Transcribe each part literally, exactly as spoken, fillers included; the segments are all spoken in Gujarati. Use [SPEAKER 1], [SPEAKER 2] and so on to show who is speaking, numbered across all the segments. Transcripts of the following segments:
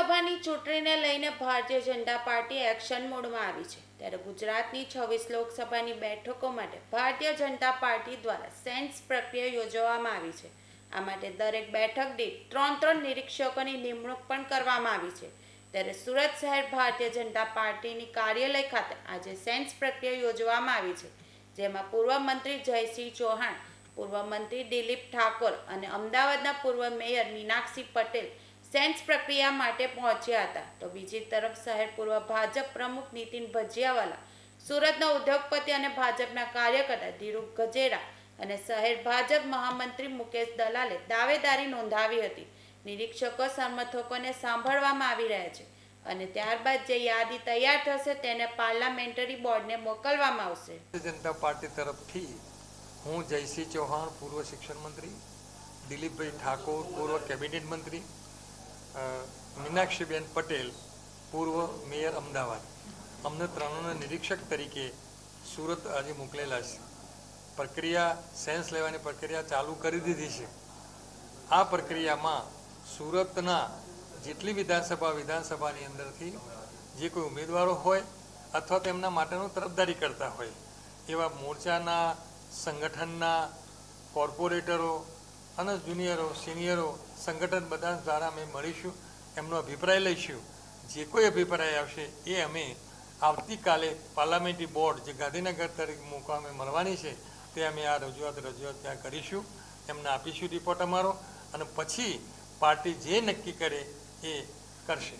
[SPEAKER 1] લોકસભાની ચૂંટણીને લઈને ભારતીય જનતા પાર્ટી એક્શન મોડમાં આવી છે। ત્યારે ગુજરાતની છવ્વીસ લોકસભાની બેઠકો માટે ભારતીય જનતા પાર્ટી દ્વારા સેન્સ પ્રક્રિયા યોજવામાં આવી છે। આ માટે દરેક બેઠક દીઠ ત્રણ ત્રણ નિરીક્ષકોની નિમણૂક પણ કરવામાં આવી છે। ત્યારે સુરત શહેર ભારતીય જનતા પાર્ટીની કાર્યાલય ખાતે આજે સેન્સ પ્રક્રિયા યોજવામાં આવી છે, જેમાં પૂર્વ મંત્રી જયસિંહ ચૌહાણ, પૂર્વ મંત્રી દિલીપ ઠાકોર અને અમદાવાદના પૂર્વ મેયર મીનાક્ષી પટેલ સેન્સ પ્રક્રિયા માટે પહોંચ્યા હતા। તો બીજી તરફ શહેર પૂર્વ ભાજપ પ્રમુખ નીતિન ભજીયાવાલા, સુરતના ઉદ્યોગપતિ અને ભાજપના કાર્યકર્તા ધીરુ ગજેરા અને શહેર ભાજપ મહામંત્રી મુકેશ દલાલે દાવેદારી નોંધાવી હતી। નિરીક્ષકો સમર્થકોને સાંભળવામાં આવી રહ્યા છે અને ત્યારબાદ જે યાદી તૈયાર થશે તેને પાર્લામેન્ટરી બોર્ડને મોકલવામાં આવશે।
[SPEAKER 2] જનતા પાર્ટી તરફથી હું જયસિંહ ચૌહાણ, પૂર્વ શિક્ષણ મંત્રી, દિલીપભાઈ ઠાકોર, પૂર્વ કેબિનેટ મંત્રી, મીનાક્ષીબેન પટેલ, પૂર્વ મેયર અમદાવાદ, અમને ત્રણોને નિરીક્ષક તરીકે સુરત આજે મોકલેલા છે। પ્રક્રિયા સેન્સ લેવાની પ્રક્રિયા ચાલુ કરી દીધી છે। આ પ્રક્રિયામાં સુરતના જેટલી વિધાનસભા વિધાનસભાની અંદરથી જે કોઈ ઉમેદવારો હોય અથવા તેમના માટેનું તરફદારી કરતા હોય એવા મોરચાના, સંગઠનના, કોર્પોરેટરો અને જુનિયરો, સિનિયરો સંગઠન બધા દ્વારા અમે મળીશું, એમનો અભિપ્રાય લઈશું। જે કોઈ અભિપ્રાય આવશે એ અમે આવતીકાલે પાર્લામેન્ટરી બોર્ડ જે ગાંધીનગર તરીકે મૂકવામાં મળવાની છે તે અમે આ રજૂઆત રજૂઆત ત્યાં કરીશું, એમને આપીશું રિપોર્ટ અમારો, અને પછી પાર્ટી જે નક્કી કરે એ કરશે।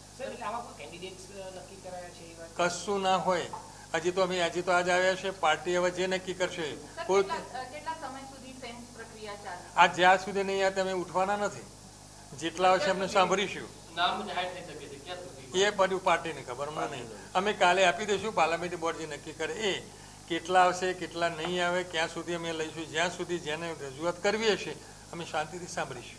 [SPEAKER 2] કશું ના હોય, હજી તો અમે આજે તો આજ આવ્યા છે, પાર્ટી હવે જે નક્કી કરશે કોઈ આ જ્યાં સુધી નહીં તમે ઉઠવાના નથી, જેટલા આવશે અમને સાંભળીશું, એ બધું પાર્ટીને ખબર અમને નહીં, અમે કાલે આપી દઈશું પાર્લામેન્ટરી બોર્ડ જે નક્કી કરે એ કેટલા આવશે કેટલા નહીં આવે ક્યાં સુધી અમે લઈશું, જ્યાં સુધી જેને રજૂઆત કરવી હશે અમે શાંતિથી સાંભળીશું।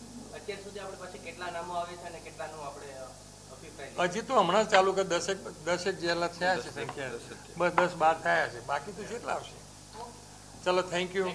[SPEAKER 2] હજી તો હમણાં ચાલુ કે દસેક દસેક જેટલા થયા છે સંખ્યા, બસ દસ બાર થયા છે, બાકી તો જેટલા આવશે। ચલો, થેન્ક યુ।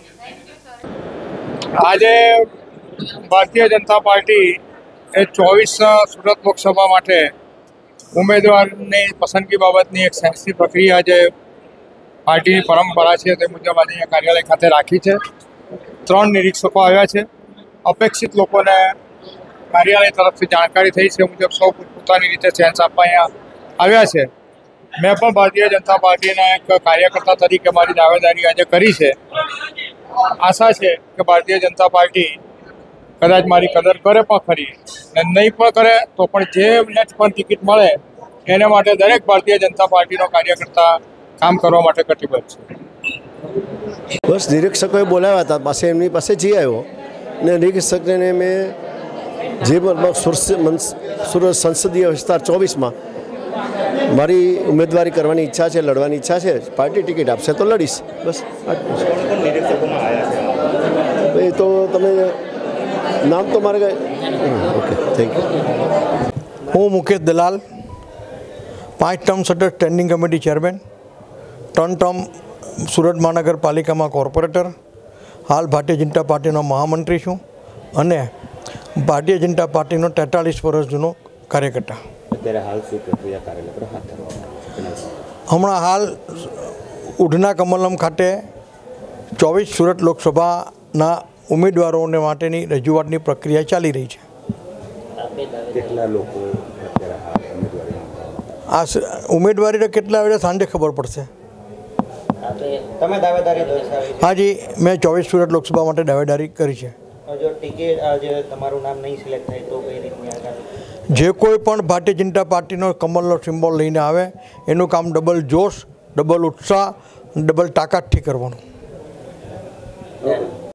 [SPEAKER 3] આજે ભારતીય જનતા પાર્ટી એ ચોવીસ સુરત લોકસભા માટે ઉમેદવારની પસંદગી બાબતની એક સેન્સની પ્રક્રિયા આજે પાર્ટીની પરંપરા છે તે મુજબ આજે અહીંયા કાર્યાલય ખાતે રાખી છે। ત્રણ નિરીક્ષકો આવ્યા છે। અપેક્ષિત લોકોને કાર્યાલય તરફથી જાણકારી થઈ છે મુજબ સૌ પોતાની રીતે સેન્સ આપવા અહીંયા આવ્યા છે। મેં પણ ભારતીય જનતા પાર્ટીના એક કાર્યકર્તા તરીકે મારી દાવેદારી આજે કરી છે। આશા છે કે ભારતીય જનતા પાર્ટી કદાચ મારી કદર કરે પણ ખરી, ને નહીં પણ કરે તો પણ જેમને પણ ટિકિટ મળે એને માટે દરેક ભારતીય જનતા પાર્ટીનો કાર્યકર્તા કામ કરવા માટે કટિબદ્ધ છે।
[SPEAKER 4] બસ નિરીક્ષકોએ બોલાવ્યા હતા, પાસે એમની પાસે જઈ આવ્યો ને નિરીક્ષકને મેં જે સુરત સંસદીય વિસ્તાર ચોવીસમાં મારી ઉમેદવારી કરવાની ઈચ્છા છે, લડવાની ઈચ્છા છે, પાર્ટી ટિકિટ આપશે તો લડીશ, બસ। એ તો તમે નામ તો મારે ઓકે, થેન્ક યુ।
[SPEAKER 5] હું મુકેશ દલાલ, પાંચ ટર્મ સતત સ્ટેન્ડિંગ કમિટી ચેરમેન, ત્રણ ટર્મ સુરત મહાનગરપાલિકામાં કોર્પોરેટર, હાલ ભારતીય જનતા પાર્ટીનો મહામંત્રી છું અને ભારતીય જનતા પાર્ટીનો તેતાલીસ વર્ષ જૂનો કાર્યકર્તા। હમણાં હાલ ઉધના કમલમ ખાતે ચોવીસ સુરત લોકસભાના ઉમેદવારોને માટેની રજૂઆતની પ્રક્રિયા ચાલી રહી છે। આ ઉમેદવારી કેટલા આવે સાંજે ખબર પડશે। હાજી, મેં ચોવીસ સુરત લોકસભા માટે દાવેદારી કરી છે। જે કોઈ પણ ભારતીય જનતા પાર્ટીનો કમલનો સિમ્બોલ લઈને આવે એનું કામ ડબલ જોશ, ડબલ ઉત્સાહ, ડબલ તાકાતથી કરવાનું।